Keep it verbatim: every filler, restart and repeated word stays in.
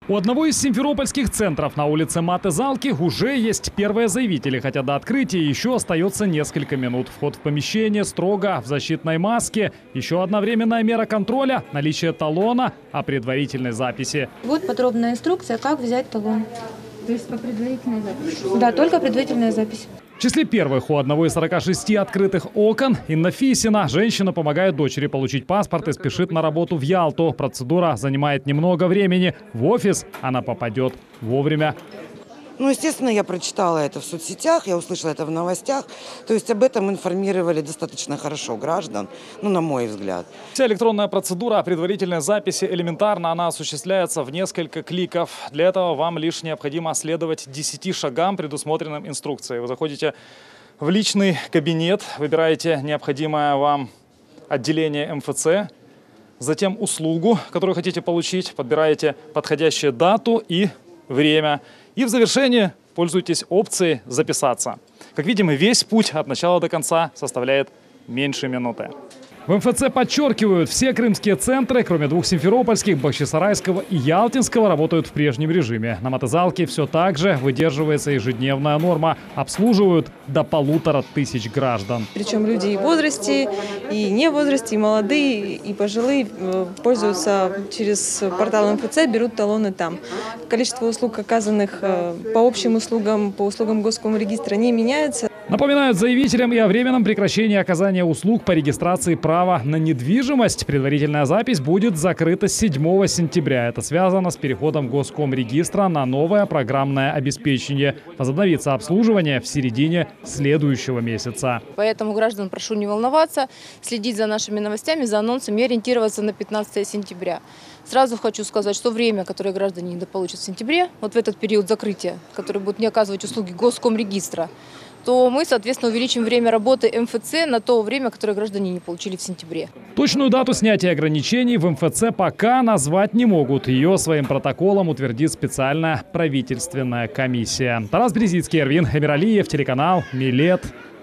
У одного из симферопольских центров на улице Маты-Залки уже есть первые заявители, хотя до открытия еще остается несколько минут. Вход в помещение строго в защитной маске. Еще одна временная мера контроля – наличие талона о предварительной записи. Вот подробная инструкция, как взять талон. То есть по предварительной записи? Да, только предварительная запись. В числе первых у одного из сорока шести открытых окон Инна Фисина. Женщина помогает дочери получить паспорт и спешит на работу в Ялту. Процедура занимает немного времени. В офис она попадет вовремя. Ну, естественно, я прочитала это в соцсетях, я услышала это в новостях. То есть об этом информировали достаточно хорошо граждан, ну, на мой взгляд. Вся электронная процедура предварительной записи элементарно. Она осуществляется в несколько кликов. Для этого вам лишь необходимо следовать десяти шагам, предусмотренным инструкцией. Вы заходите в личный кабинет, выбираете необходимое вам отделение эм эф цэ, затем услугу, которую хотите получить, подбираете подходящую дату и время. И в завершении пользуйтесь опцией «Записаться». Как видим, весь путь от начала до конца составляет меньше минуты. В эм эф цэ подчеркивают, все крымские центры, кроме двух симферопольских, Бахчисарайского и Ялтинского, работают в прежнем режиме. На Маты-Залке все так же выдерживается ежедневная норма. Обслуживают до полутора тысяч граждан. Причем люди и в возрасте, и не в возрасте, и молодые, и пожилые пользуются через портал эм эф цэ, берут талоны там. Количество услуг, оказанных по общим услугам, по услугам Госкомрегистра, не меняется. Напоминают заявителям и о временном прекращении оказания услуг по регистрации права на недвижимость. Предварительная запись будет закрыта седьмого сентября. Это связано с переходом Госкомрегистра на новое программное обеспечение. Возобновится обслуживание в середине следующего месяца. Поэтому граждан прошу не волноваться, следить за нашими новостями, за анонсами и ориентироваться на пятнадцатое сентября. Сразу хочу сказать, что время, которое граждане недополучат в сентябре, вот в этот период закрытия, который будет не оказывать услуги Госкомрегистра, то мы, соответственно, увеличим время работы эм эф цэ на то время, которое граждане не получили в сентябре. Точную дату снятия ограничений в эм эф цэ пока назвать не могут. Ее своим протоколом утвердит специальная правительственная комиссия. Тарас Березицкий, Эрвин Эмиралиев, телеканал Милет.